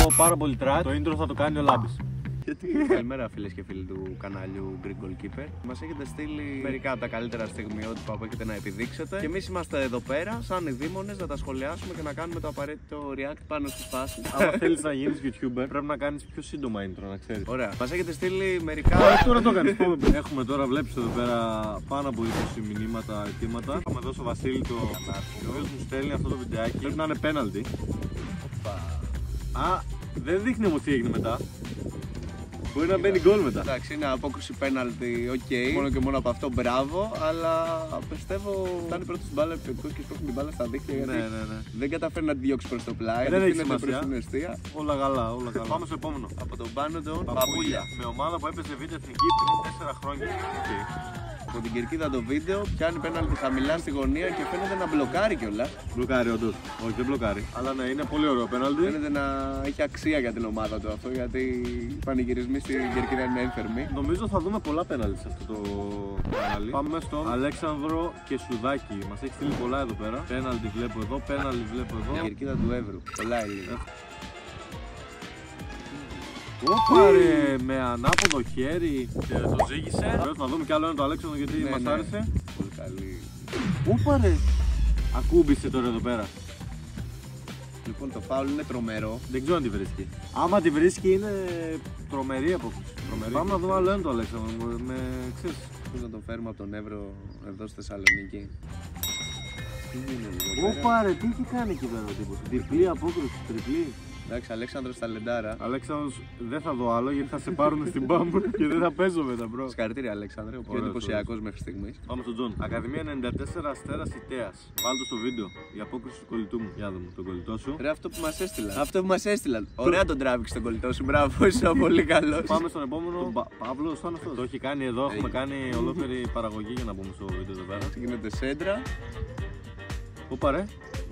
πάρα πολύ trash. Το intro θα το κάνει ο Λάμπης. Καλημέρα φίλες και φίλοι του καναλιού Greek Goalkeeper. Μας έχετε στείλει μερικά από τα καλύτερα στιγμιότυπα που έχετε να επιδείξετε. Και εμείς είμαστε εδώ πέρα, σαν οι δήμονες, να τα σχολιάσουμε και να κάνουμε το απαραίτητο react πάνω στις φάσεις. Αν θέλεις να γίνεις YouTuber, πρέπει να κάνεις πιο σύντομα intro, να ξέρεις. Ωραία. Μας έχετε στείλει μερικά. Τώρα το κάνεις. Έχουμε τώρα, βλέπεις εδώ πέρα πάνω από 20 μηνύματα, αιτήματα. Θα με δώσω Βασίλη το κανάλι. Ο οποίος μου στέλνει αυτό το βιντεάκι. Πρέπει να είναι πέναλτι. Α, δεν δείχνει όμως τι έγινε μετά. Μπορεί να μπαίνει γκολ μετά. Εντάξει, είναι απόκριση πέναλτι, οκ. Μόνο και μόνο από αυτό μπράβο. Αλλά πιστεύω φτάνει πρώτο στην μπάλα επιθετικός και σπρώχνει την μπάλα στα δίχτυα. Γιατί δεν καταφέρει να τη διώξει προς το πλάι. Δεν έχει προς σημασία. την αιστεία. Όλα καλά, όλα καλά. Πάμε στο επόμενο. Από τον πάνω τον Παπούλια. Με ομάδα που έπαιζε β' εθνική πριν 4 χρόνια. Από την κερκίδα το βίντεο πιάνει πέναλτι χαμηλά στη γωνία και φαίνεται να μπλοκάρει κιόλας. Μπλοκάρει όντως. Όχι, δεν μπλοκάρει. Αλλά ναι, είναι πολύ ωραίο πέναλτι. Φαίνεται να έχει αξία για την ομάδα του αυτό, γιατί οι πανηγυρισμοί στην κερκίδα είναι ένθερμοι. Νομίζω θα δούμε πολλά πέναλτι σε αυτό το κανάλι. Πάμε στον Αλέξανδρο και Σουδάκη. Μας έχει στείλει πολλά εδώ πέρα. Πέναλτι βλέπω εδώ, πέναλτι βλέπω εδώ. Η κερκίδα του Εύρου. Πολλά Έλληνα. Όπα ρε, με ανάποδο χέρι και το ζήγησε. Να δούμε κι άλλο ένα το Αλέξανδρο γιατί μας άρεσε. Πολύ καλή. Όπα ρε, ακούμπησε τώρα εδώ πέρα. Λοιπόν, το φάουλ είναι τρομερό. Δεν ξέρω αν τη βρίσκει. Άμα τη βρίσκει είναι τρομερή απόκριση. Πάμε να δούμε άλλο ένα το Αλέξανδρο. Ξέρεις. Πώς να τον φέρουμε από τον Εύρο εδώ στη Θεσσαλονίκη. Όπα ρε, τι έχει κάνει εκεί πέρα ο τύπος. Διπλή απόκριση, τριπλή. Εντάξει, Αλέξανδρος στα λεντάρα. Αλέξανδρος, δεν θα δω άλλο γιατί θα σε πάρουν στην μπάμπου και δεν θα παίζω μετά, μπρο. Συγχαρητήρια, Αλέξανδρε, ο πιο εντυπωσιακός μέχρι στιγμής. Πάμε στον Τζον. Ακαδημία 94 Αστέρας Ιτέας. Βάλτε στο βίντεο η απόκριση του κολλητού μου. Για δούμε τον κολλητό σου. Ρε, αυτό που μας έστειλαν. Αυτό που μας έστειλαν. Ωραία τον τράβηξε τον κολλητό σου. Μπράβο, είσαι πολύ καλός. Πάμε στον επόμενο. Παύλο, σαν αυτό. Το έχει κάνει εδώ. Έχουμε κάνει ολόκληρη παραγωγή για να πούμε στο βίντεο εδώ πέρα. Γίνεται σέντρα. Όπα ρε.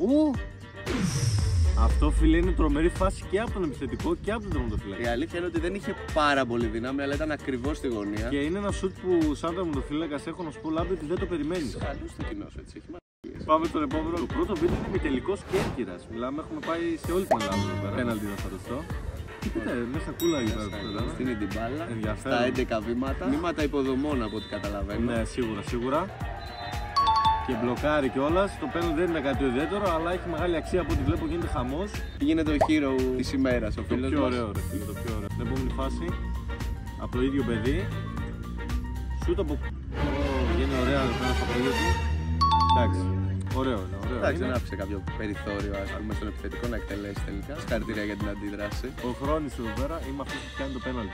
Αυτό φίλε είναι τρομερή φάση και από τον επιθετικό και από τον τερματοφύλακα. Η αλήθεια είναι ότι δεν είχε πάρα πολύ δύναμη, αλλά ήταν ακριβώς στη γωνία. Και είναι ένα σουτ που σαν τερματοφύλακα έχω να σου πω Λάμπη ότι δεν το περιμένει. Καλούς στο κοινό σου, έτσι. Έχει μάθει. Πάμε στον επόμενο. Το πρώτο βίντεο είναι επιτελικός Κέρκυρας. Μιλάμε, έχουμε πάει σε όλη την Ελλάδα εδώ πέρα. Πέναλτι να φανταστώ. Κοίτα, μέσα κούλα εκεί πέρα. Στην την μπάλα. Στα 11 βήματα. Βήματα υποδομών από ό,τι καταλαβαίνω. Ναι, σίγουρα. Και μπλοκάρει κιόλας. Το πέναλτι δεν είναι κάτι ιδιαίτερο, αλλά έχει μεγάλη αξία από ό,τι βλέπω. Γίνεται χαμός. Γίνεται ο hero της ημέρας, ο φίλος μας. Το πιο ωραίο, ρε φίλε, το πιο ωραίο. Την επόμενη φάση, από το ίδιο παιδί. Σούτ από. Βγαίνει ωραία εδώ πέρα στα πόδια του. Εντάξει, ωραίο είναι. Εντάξει, δεν άφησε κάποιο περιθώριο στον επιθετικό να εκτελέσει τελικά. Συγχαρητήρια για την αντίδραση. Ο Χρόνης εδώ πέρα είμαι αυτός που κάνει το πέναλτι.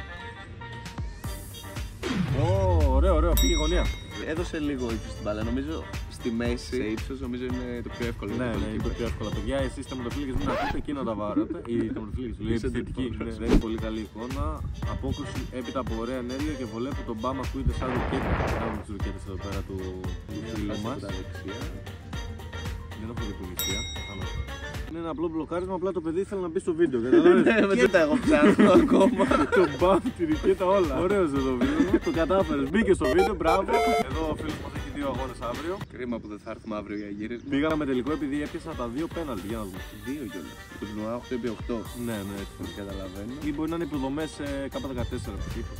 Ωραίο, πήγε γωνία. Έδωσε λίγο ύψος στην μπάλα. Νομίζω στη μέση, σε ύψος, νομίζω είναι το πιο εύκολο. Ναι, είναι το πιο εύκολο. Παιδιά, εσείς τερματοφύλακες μην ακούτε εκεί να τα βάρετε. Οι τερματοφύλακες του λέει επιθετική. Δεν είναι πολύ καλή εικόνα. Απόκριση έπειτα από ωραία ενέργεια και βολέ που τον Μπάμα ακούγεται σαν ρουκέτα. Κάνουμε τις ρουκέτες εδώ πέρα του φίλου μας. Δεν έχω διπολισία. Είναι ένα απλό μπλοκάρισμα, απλά το παιδί ήθελε να μπει στο βίντεο. Με το εγώ ψάχνω ακόμα. Το μπαμ, τη ρουκέτα, όλα. Ωραίος εδώ βίντεο. Το κατάφερες. Μπήκε στο βίντεο, μπράβο. Εδώ ο φίλος μας έχει 2 αγώνες αύριο. Κρίμα που δεν θα έρθουμε αύριο για γύρισμα. Πήγαμε τελικό επειδή έπιασα τα 2 πέναλτι. Για να δούμε. 2 κιόλας. Το τουρνουά 8x8. Ναι, έτσι. Καταλαβαίνω. Ή μπορεί να είναι υποδομές K14.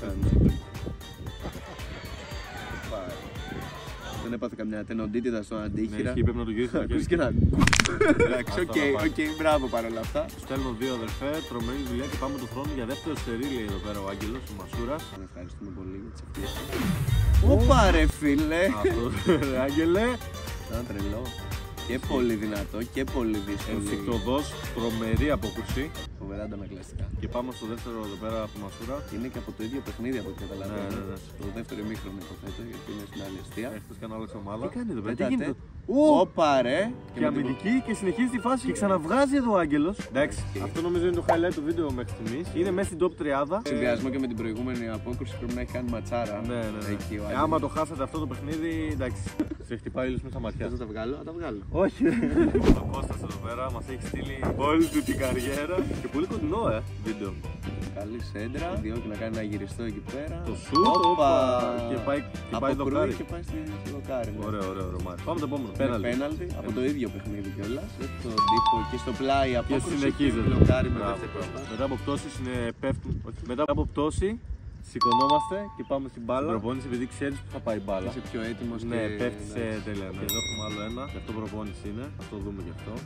Δεν έπαθε καμιά τενοντίτιδα στον αντίχειρα. Ναι, πρέπει να το γυρίσει. Ακούσεις και να. Εντάξει, οκ, μπράβο παρόλα αυτά. Στέλνω 2 αδερφέ, τρομερή δουλειά και πάμε τον χρόνο για δεύτερο σερί, λέει εδώ πέρα ο Άγγελος, ο Μασούρας. Ευχαριστούμε πολύ για τις ευχές. Όπα ρε φίλε. Αυτό ρε Άγγελε. Ήταν τρελό. Και πολύ δυνατό και πολύ δύσκολο. Ενστικτωδός, τρομερή απόκριση. Φοβερά αντανακλαστικά. Και πάμε στο δεύτερο εδώ πέρα από Μασούρα. Είναι και από το ίδιο παιχνίδι από ό,τι καταλαβαίνω. Ναι. Το δεύτερο ημίχρονο υποθέτω γιατί είναι στην άλλη αστεία. Έχετε και άλλη ομάδα. Τι κάνει εδώ πέρα, τι γίνεται. Όπα ρε. Και αμυντική και συνεχίζει τη φάση και ξαναβγάζει εδώ ο Άγγελος. Εντάξει, αυτό νομίζω είναι το highlight του βίντεο μέχρι στιγμής. Είναι μέσα στην top 30. Συνδυασμό και με την προηγούμενη απόκριση πρέπει να έχει κάνει ματσάρα. Ναι. Άμα το χάσετε αυτό το παιχνίδι, εντάξει. Σε χτυπάει λίγο στα ματιά. Θα τα βγάλω, θα τα βγάλω. Όχι. Ο Κώστας εδώ πέρα μας έχει στείλει όλη του την καριέρα. Και πολύ κοντινό, βίντεο. Καλή σέντρα. Διότι να κάνει ένα γυριστό εκεί πέρα. Το σουτ. Και πάει δοκάρι. Και πάει στη δοκάρι. Ωραίο. Πάμε το επόμενο. Πέναλτι από το ίδιο παιχνίδι κιόλας. Έχει τον τύπο και στο πλάι Και απόκρουση. συνεχίζεται. Μπλοκάρει με Μπράβο, δεύτερη μπράβο. προσπάθεια. Μετά από πτώσεις πέφτουν. Μετά από πτώση σηκωνόμαστε και πάμε στην μπάλα. Προπόνηση επειδή ξέρεις που θα πάει η μπάλα. Είσαι πιο έτοιμος Ναι, και... πέφτει σε τέλεια. Και εδώ έχουμε άλλο ένα. Και αυτό προπόνηση είναι. Θα το δούμε και αυτό.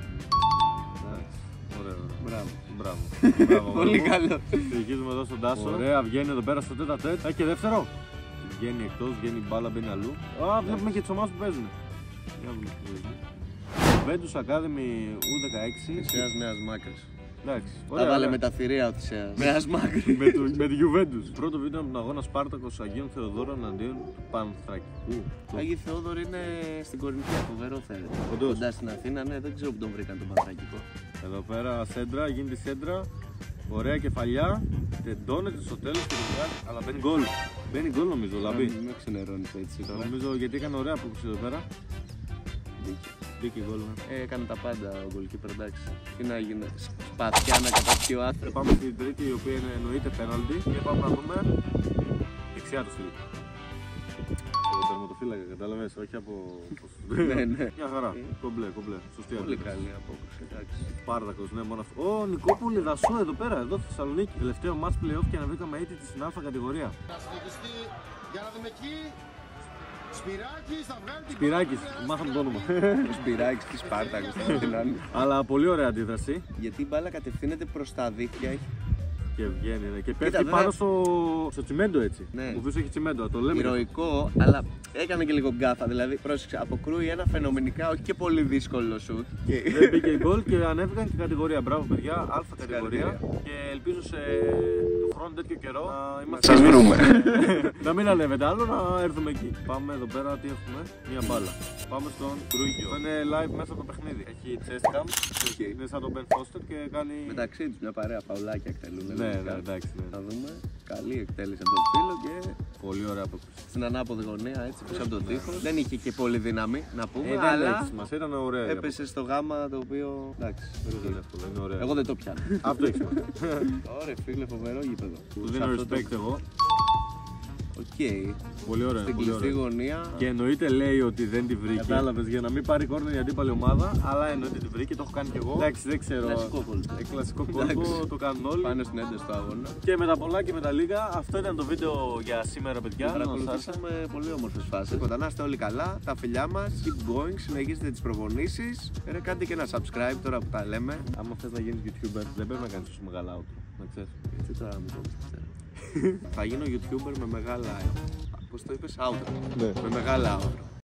Ωραίο. Μπράβο. Μπράβο. Πολύ καλό. Συνεχίζουμε εδώ στον Τάσο. Ωραία, βγαίνει εδώ πέρα στο τέτα τέτ. Και δεύτερο. Βγαίνει εκτός, βγαίνει η μπάλα, μπαίνει αλλού. Α, βλέπουμε και τις ομάδες που παίζουν. Για να δούμε τι παίζουν. Juventus Academy U16. Θησέας Νέας Μάκρης. Εντάξει. Θα βάλε με τα θηρία ο Θησέας. Νέας Μάκρης. Με τη Juventus. Πρώτο βίντεο από τον αγώνα Σπάρτακος Αγίων Θεοδόρου εναντίον του Πανθρακικού. Άγιοι Θεόδωροι είναι στην Κορινθία, φοβερό φαίνεται. Όντως. Κοντά στην Αθήνα, ναι, δεν ξέρω που τον βρήκαν τον Πανθρακικό. Εδώ πέρα σέντρα, γίνεται σέντρα. Ωραία κεφαλιά. Τεντώνεται στο τέλος και το βγάζει. Αλλά μπαίνει γκολ. Μπαίνει γκολ νομίζω, Λαμπή. Μην με ξενερώνεις έτσι τώρα. Νομίζω γιατί έκανε ωραία απόκριση εδώ πέρα. Μπήκε γκολ. Έκανε τα πάντα ο goalkeeper, εντάξει. Τι να γίνει, σπαθιά να καταπιεί ο άνθρωπος. Πάμε στην τρίτη, η οποία είναι εννοείται πέναλτι. Και πάμε να δούμε δεξιά του φίλου. Από τερματοφύλακα, κατάλαβες, όχι από. Ναι, ναι. Μια χαρά. Κομπλέ, κομπλέ. Σωστή Πολύ αντίδραση. καλή απόκριση, εντάξει. Σπάρτακος, ναι, μόνο αυτό. Ω, Νικόπουλη Δασού εδώ πέρα, εδώ στη Θεσσαλονίκη. Τελευταίο match playoff και αναβήκαμε αίτητη στην Α κατηγορία. Να συνεχιστεί, για να δούμε εκεί. Σπυράκης θα βγάλει την Σπυράκης, μάθαμε το όνομα. Ο Σπυράκης της Σπάρτακος, την άλλη. Αλλά πολύ ωραία αντίδραση. Γιατί η μπάλα κατευθύνεται προς τα δίχτυα. Και βγαίνει, ναι. Και πέφτει βέβαια. πάνω στο τσιμέντο έτσι. Ναι. Που πίσω έχει τσιμέντο, το λέμε. Ηρωικό, αλλά έκανε και λίγο γκάφα. Δηλαδή, πρόσεξε, αποκρούει ένα φαινομενικά όχι και πολύ δύσκολο σουτ. Δεν μπήκε γκολ και ανέβηκαν και κατηγορία. Μπράβο, παιδιά, Α κατηγορία. Και ελπίζω σε του χρόνου τέτοιο καιρό να είμαστε. Σας βρούμε. Να μην ανέβετε άλλο, να έρθουμε εκεί. Πάμε εδώ πέρα, τι έχουμε, μία μπάλα. Πάμε στον Κρούγιο. Είναι live μέσα από το παιχνίδι. Έχει chest cam, είναι σαν τον Ben Foster και κάνει. Μεταξύ τους μια παρέα παουλάκια εκτελούν. Ναι, ναι, εντάξει. Ναι. Θα δούμε. Καλή εκτέλεση από τον φίλο και Πολύ ωραία απόκριση. στην ανάποδη γωνία έτσι πίσω από τον τοίχο. Δεν είχε και πολύ δύναμη να πούμε, Δεν αλλά έχει σημασία, ήταν ωραία. η έπεσε στο γάμα το οποίο. Εντάξει. απόκριση. Δεν είναι εύκολο, είναι ωραία. Εγώ δεν το πιάνω. Αυτό έχει σημασία. Ωραία, φίλε, φοβερό γήπεδο. Του δίνω respect εγώ. Οκ. Πολύ ωραία. Στην πολύ κλειστή ωραία. γωνία. Και εννοείται λέει ότι δεν τη βρήκε. Κατάλαβες, για να μην πάρει κόρνερ η αντίπαλη ομάδα, αλλά εννοείται τη βρήκε, το έχω κάνει κι εγώ. Εντάξει, δεν ξέρω. Κλασικό κόλπο. Κλασικό κόλπο, το κάνουν όλοι. Πάνω στην ένταση του αγώνα. Και με τα πολλά και με τα λίγα, αυτό ήταν το βίντεο για σήμερα, παιδιά. Να σας άρεσε. Παρακολουθήσαμε πολύ όμορφες φάσεις. Να είστε όλοι καλά, τα φιλιά μας. Keep going, συνεχίζετε τις προπονήσεις. Κάντε και ένα subscribe τώρα που τα λέμε. Άμα θες να γίνεις YouTuber, δεν πρέπει να κάνεις τόσο μεγάλα outro. Να ξέρεις. Έτσι τώρα μου το ξέρω. Θα γίνω YouTuber με μεγάλα. Πώς το είπες, outro. Ναι. Με μεγάλα outro.